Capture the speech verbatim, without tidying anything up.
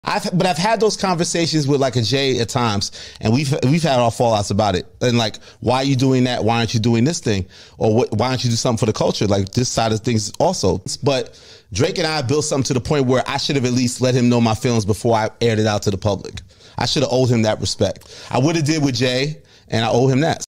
I've, but I've had those conversations with like a Jay at times, and we've we've had our fallouts about it. And like, why are you doing that? Why aren't you doing this thing? Or what, why don't you do something for the culture? Like this side of things also. But Drake and I built something to the point where I should have at least let him know my feelings before I aired it out to the public. I should have owed him that respect. I would have did with Jay, and I owe him that.